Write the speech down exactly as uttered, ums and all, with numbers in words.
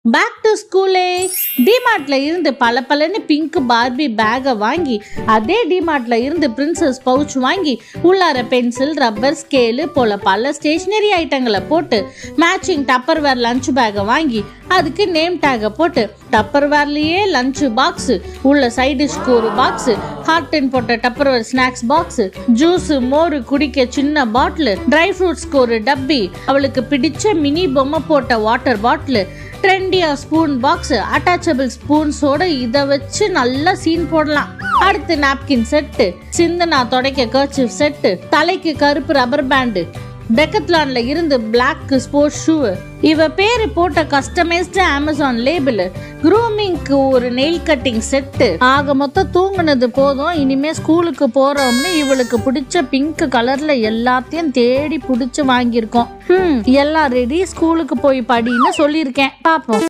Back to ஸ்கூலே டிமார்ட்ல இருந்து பல பலன்னு பிங்க் பார்பி பேகை வாங்கி அதே டிமார்ட்ல இருந்து பிரின்சஸ் பவுச் வாங்கி உள்ளார பென்சில் ரப்பர் ஸ்கேலு போல பல ஸ்டேஷனரி ஐட்டங்களை போட்டு மேட்சிங் டப்பர்வேர் லஞ்ச் பேகை வாங்கி அதுக்கு நேம் டேகை போட்டு டப்பர்வேர்லயே லஞ்ச் பாக்ஸ் உள்ள சைட் டிஷ்க்கு ஒரு பாக்ஸ் ஹார்டன் போட்ட டப்பர்வேர் ஸ்நாக்ஸ் பாக்ஸ் ஜூஸ் மோரு குடிக்க சின்ன பாட்டில் ட்ரை ஃப்ரூட்ஸ்க்கு ஒரு டப்பி அவளுக்கு பிடிச்ச மினி பொம்மை போட்ட வாட்டர் பாட்டில் ட்ரெண்டியா ஸ்பூன் பாக்ஸ் அட்டாச்சபிள் ஸ்பூன்ஸோட இதை வச்சு நல்லா சீன் போடலாம். அடுத்து நாப்கின் செட்டு, சிந்தனா தொடைக்க கர்ச்சீஃப் செட்டு, தலைக்கு கருப்பு ரப்பர் பேண்டு, டெக்கத்லான்ல இருந்து பிளாக் ஸ்போர்ட்ஸ் ஷூ, இவ பேரு போட்ட கஸ்டமைஸ்டு அமேசான் லேபிள், க்ரூமிங்க்கு ஒரு நெயில் கட்டிங் செட்டு. ஆக மொத்தம் தூங்குனது போதும், இனிமே ஸ்கூலுக்கு போறோம்னு இவளுக்கு பிடிச்ச பிங்க் கலர்ல எல்லாத்தையும் தேடி பிடிச்சு வாங்கியிருக்கோம். ஹம் எல்லாம் ரெடி, ஸ்கூலுக்கு போய் படின்னு சொல்லியிருக்கேன். பாப்போம்.